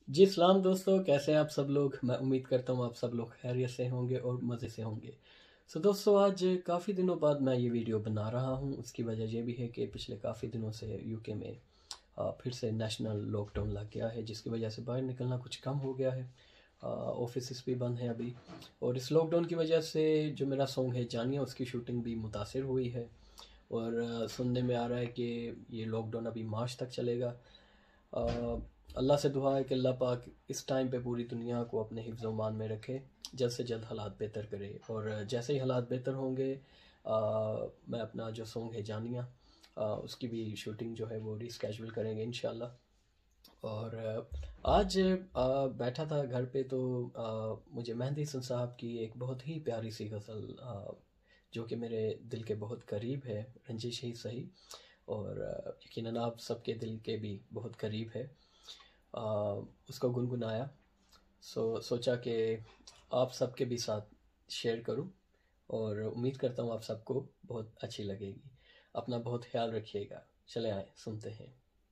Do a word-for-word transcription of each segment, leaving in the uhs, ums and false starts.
जी सलाम दोस्तों, कैसे हैं आप सब लोग। मैं उम्मीद करता हूँ आप सब लोग खैरियत से होंगे और मज़े से होंगे। सो दोस्तों, आज काफ़ी दिनों बाद मैं ये वीडियो बना रहा हूँ। उसकी वजह ये भी है कि पिछले काफ़ी दिनों से यूके में आ, फिर से नेशनल लॉकडाउन लग गया है, जिसकी वजह से बाहर निकलना कुछ कम हो गया है। ऑफिस भी बंद हैं अभी। और इस लॉकडाउन की वजह से जो मेरा सॉन्ग है जानिया, उसकी शूटिंग भी मुतासर हुई है। और आ, सुनने में आ रहा है कि ये लॉकडाउन अभी मार्च तक चलेगा। अ, अल्लाह से दुआ है कि अल्लाह पाक इस टाइम पे पूरी दुनिया को अपने हिफ्ज़ मान में रखे, जल्द से जल्द हालात बेहतर करे। और जैसे ही हालात बेहतर होंगे, अ, मैं अपना जो सॉन्ग है जानिया, अ, उसकी भी शूटिंग जो है वो रिस्केड्यूल करेंगे इंशाल्लाह। और अ, आज अ, बैठा था घर पे तो अ, मुझे मेहदी हसन साहब की एक बहुत ही प्यारी सी गज़ल, अ, जो कि मेरे दिल के बहुत करीब है, रंजिश ही सही। और अ, यकीनन आप सबके दिल के भी बहुत करीब है। अ, उसको गुनगुनाया। सो सोचा कि आप सबके भी साथ शेयर करूं, और उम्मीद करता हूं आप सबको बहुत अच्छी लगेगी। अपना बहुत ख्याल रखिएगा। चले आए सुनते हैं।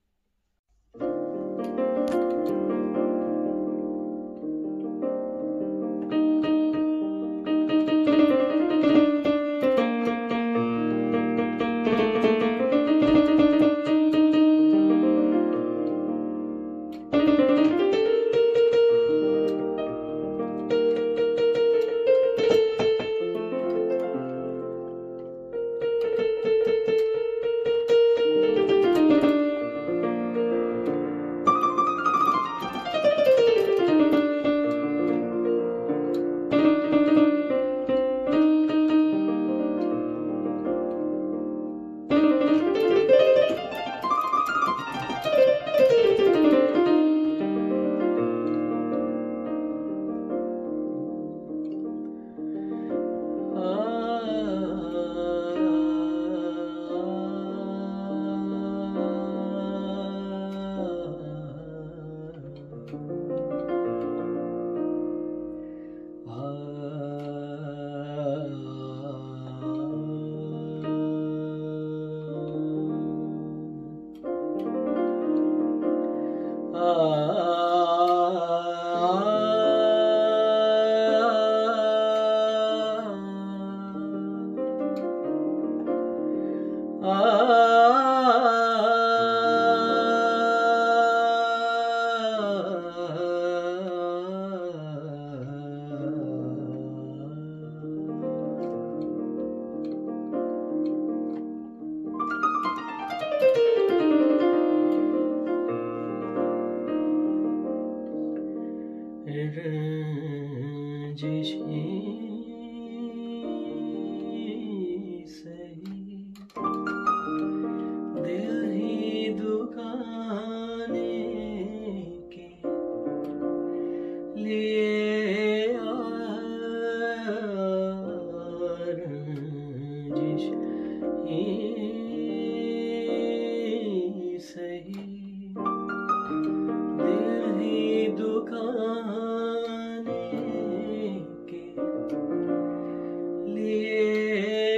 रंजिश सही, दिल ही दुखाने के लिए रंजिश ही सही, दिल ही दुखाने के लिए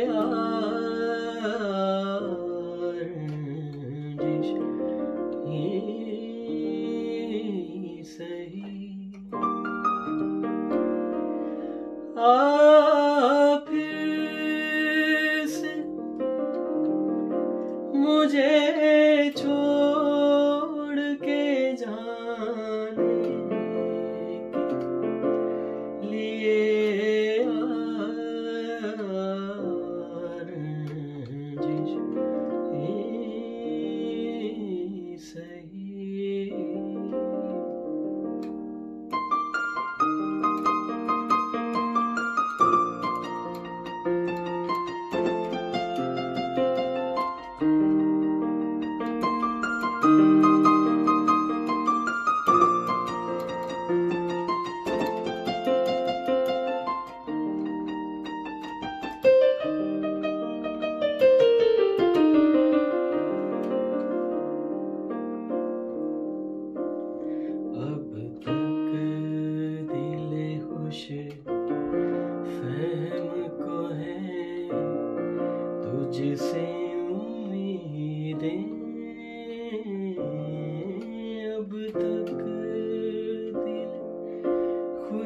रंजिश ही सही। आ फिर से मुझे छोड़ के जाने के लिए रंजिश ही सही।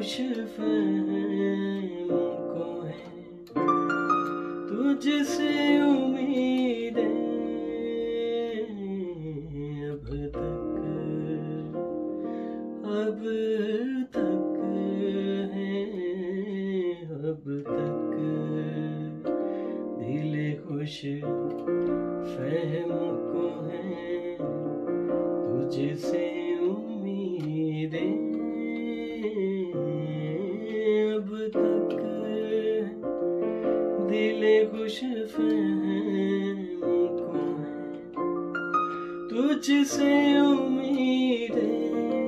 खुश फहमों को है तुझसे उम्मीदें अब तक अब तक हैं अब तक दिल खुश फहमों को है तुझसे उम्मीदें अब तक दिल खुश फहमों को है तुझसे उम्मीदें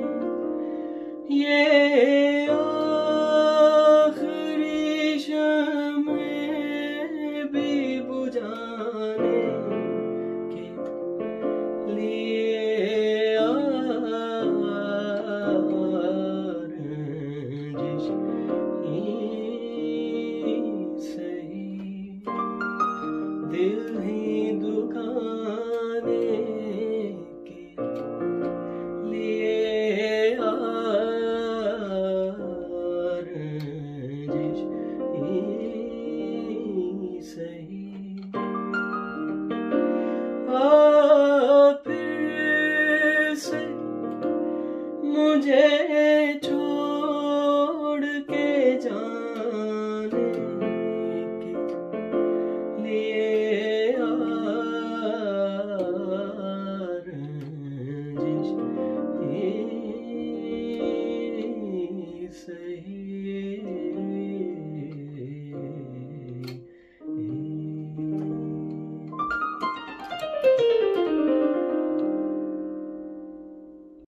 ये आखिरी शम्में भी बुझाने के लिए रंजिश ही सही दिल ही दुखाने के लिए रंजिश ही सही आ फिर से मुझे छोड़ के जाने के लिए रंजिश ही सही।